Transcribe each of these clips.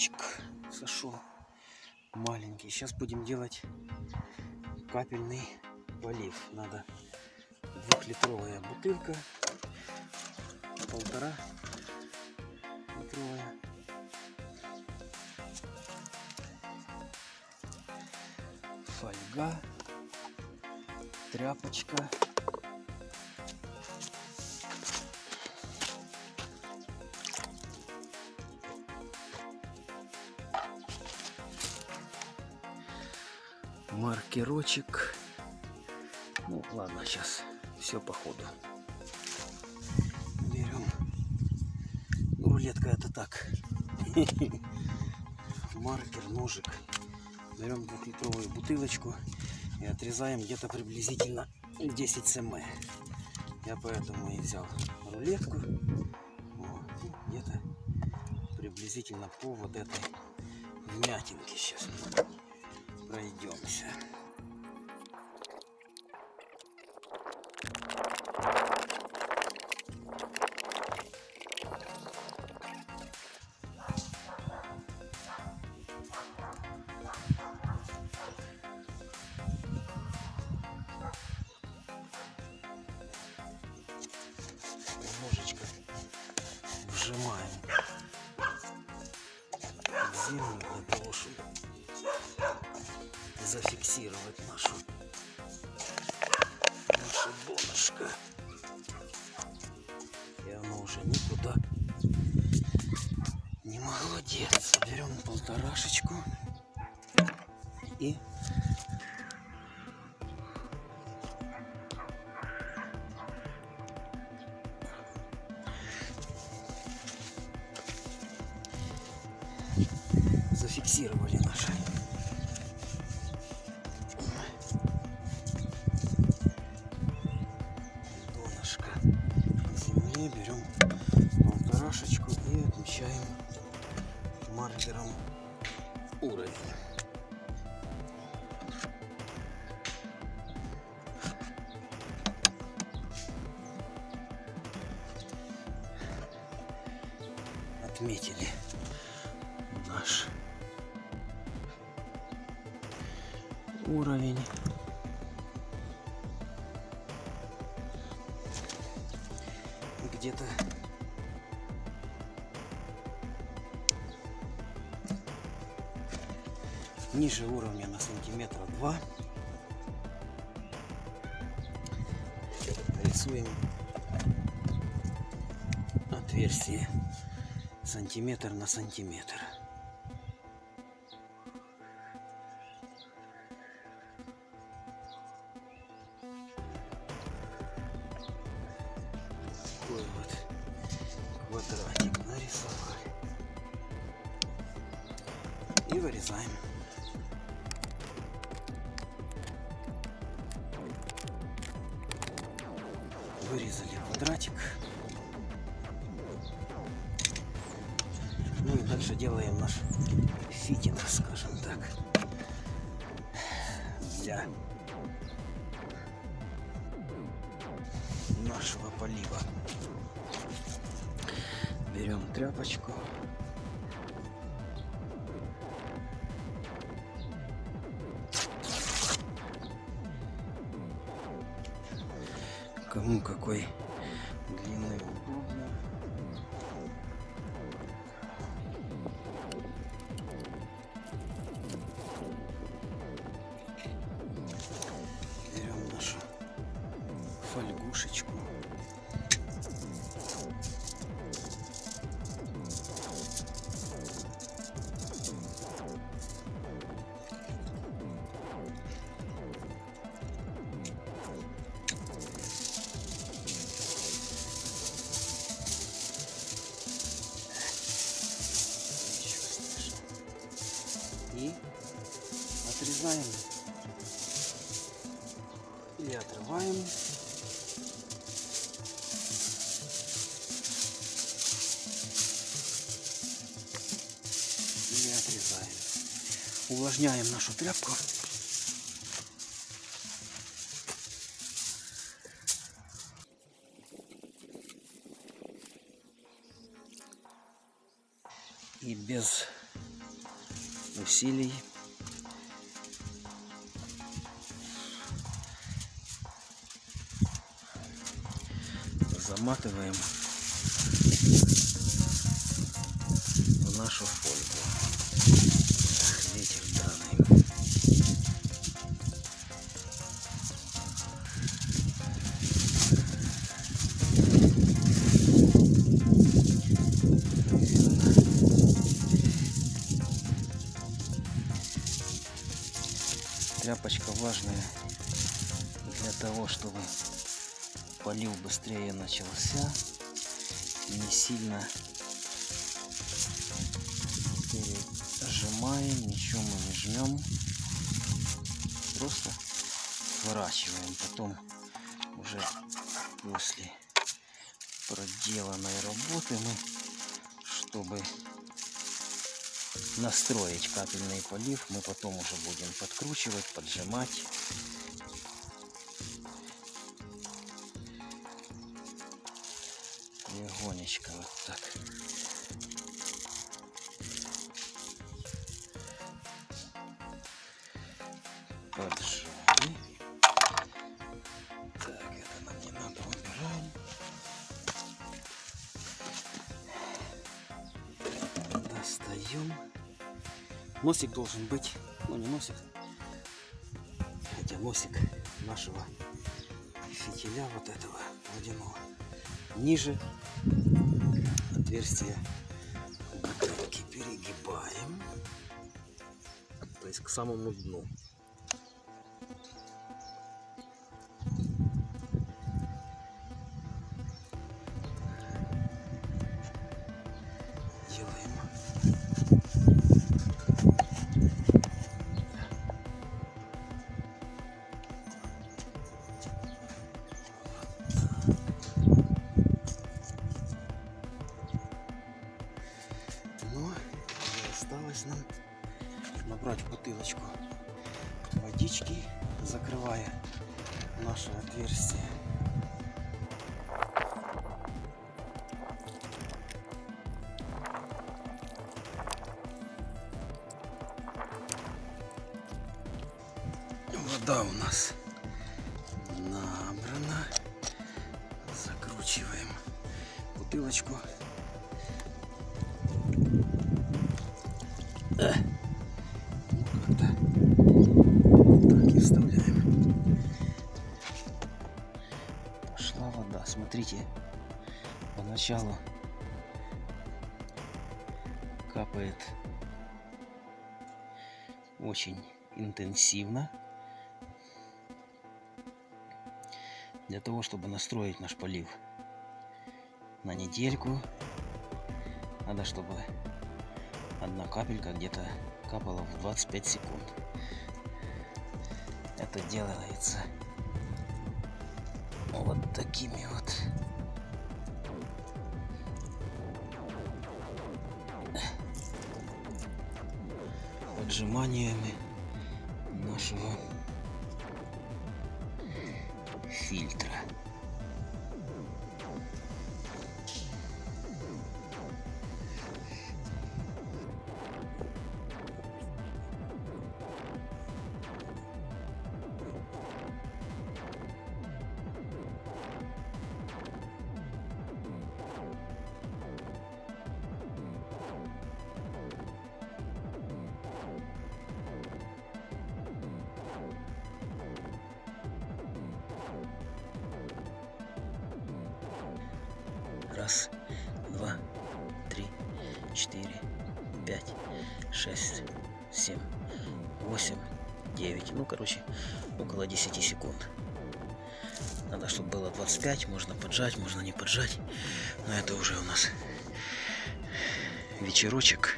помидорчик сошел маленький. Сейчас будем делать капельный полив. Надо 2-литровая бутылка, 1,5-литровая. Фольга, тряпочка. Маркерочек. Ну ладно, сейчас все по ходу. Берем. Рулетка это так. Маркер, ножик. Берем 2-литровую бутылочку и отрезаем где-то приблизительно 10 см. Я поэтому и взял рулетку. Вот, где-то приблизительно по вот этой вмятинке сейчас пройдемся. Немножечко вжимаем в землю для того, чтобы зафиксировать наше донышко. И оно уже никуда не могло деться. Берем 1,5-шечку и зафиксировали наши донышко на земле. Берем 1,5-шечку и отмечаем маркером уровень. Отметили наш уровень. Где-то ниже уровня на 2 сантиметра рисуем отверстие 1 сантиметр на 1 сантиметр. Такой вот квадратик нарисовали и вырезаем. Вырезали квадратик. Ну и дальше делаем наш фитинг, скажем так, для нашего полива. Берем тряпочку. Кому какой длинный удобно. Берем нашу фольгушечку. И отрезаем или отрываем. Или отрезаем. Увлажняем нашу тряпку. И без усилий. Заматываем в нашу фольгу. Ветер драный. Тряпочка важная для того, чтобы полив быстрее начался, не сильно пережимаем, ничего мы не жмем, просто сворачиваем. Потом уже после проделанной работы мы, чтобы настроить капельный полив, мы потом уже будем подкручивать, поджимать. Легонечко вот так. Поджали. Так, это нам не надо, убираем. Достаем. Носик должен быть, ну не носик, хотя носик нашего фитиля вот этого водяного ниже отверстия бутылки. Перегибаем, то есть к самому дну. Делаем. Осталось нам набрать в бутылочку водички, закрывая наше отверстие. Вода у нас набрана. Закручиваем бутылочку. Ну, как-то так и вставляем. Пошла вода. Смотрите, поначалу капает очень интенсивно. Для того, чтобы настроить наш полив на недельку, надо, чтобы одна капелька где-то капала в 25 секунд. Это делается вот такими вот поджиманиями нашего фильтра. Раз, два, три, 4, 5, 6, 7, 8, 9. Ну, короче, около 10 секунд. Надо, чтобы было 25. Можно поджать, можно не поджать. Но это уже у нас вечерочек.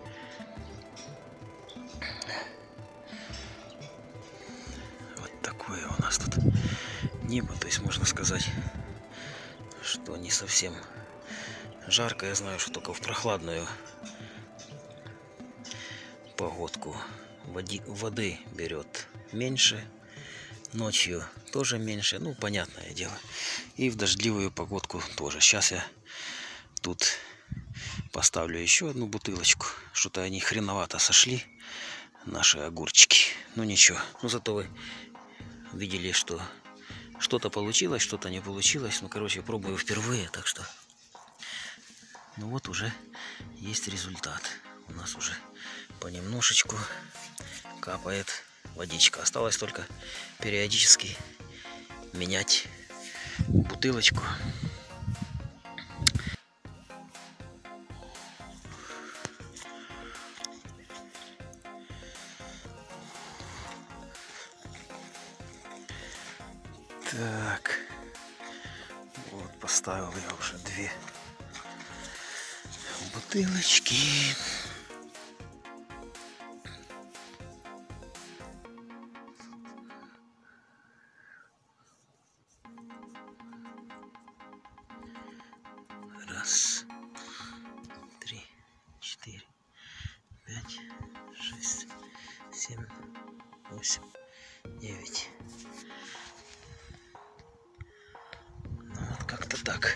Вот такое у нас тут небо. То есть можно сказать, что не совсем жарко. Я знаю, что только в прохладную погодку воды берет меньше, ночью тоже меньше, ну, понятное дело. И в дождливую погодку тоже. Сейчас я тут Поставлю еще одну бутылочку. Что-то они хреновато сошли, наши огурчики. Ну ничего. Ну зато вы видели, что что-то получилось, что-то не получилось. Ну короче, пробую впервые, так что... Ну вот уже есть результат. У нас уже понемножечку капает водичка. Осталось только периодически менять бутылочку. Так, вот поставил я уже 2 бутылочки. Раз, 3, 4, 5, 6, 7, 8, 9. Ну вот как-то так,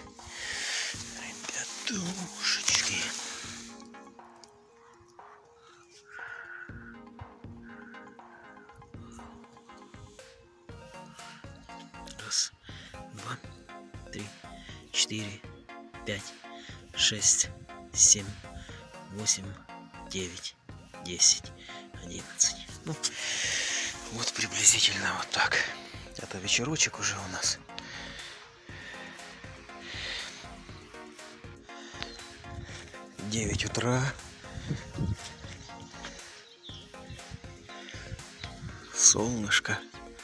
ребятушечки. Раз, 2, 3, 4, 5, 6, 7, 8, 9, 10, 11. Ну, вот приблизительно вот так. Это вечерочек уже у нас. — 9 утра. Солнышко.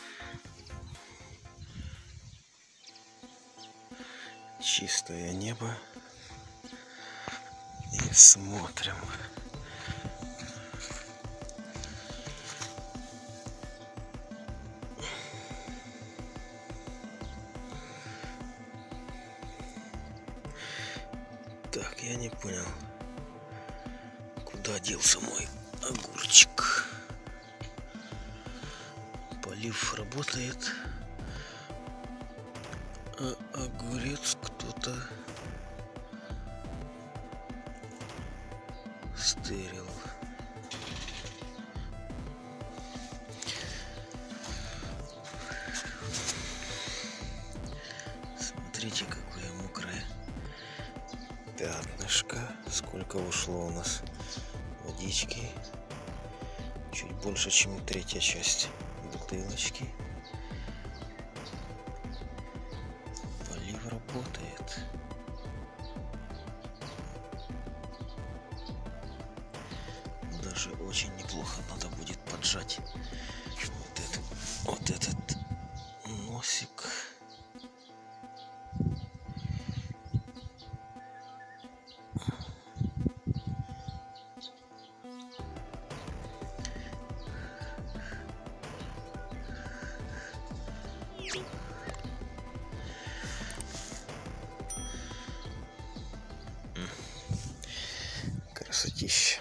Чистое небо. И смотрим. Так, я не понял, куда делся мой огурчик. Полив работает, а огурец кто-то стырил. Смотрите, какое мокрое пятнышко. Сколько ушло у нас водички. Чуть больше, чем 1/3 часть бутылочки. Полив работает. Даже очень неплохо. Надо будет поджать вот этот носик. Красотища.